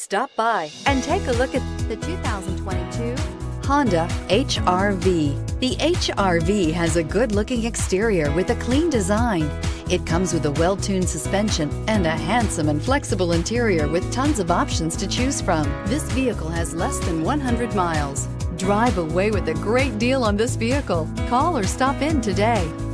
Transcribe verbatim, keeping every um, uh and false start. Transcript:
Stop by and take a look at the two thousand twenty-two Honda H R V. The H R V has a good-looking exterior with a clean design. It comes with a well-tuned suspension and a handsome and flexible interior with tons of options to choose from. This vehicle has less than one hundred miles. Drive away with a great deal on this vehicle. Call or stop in today.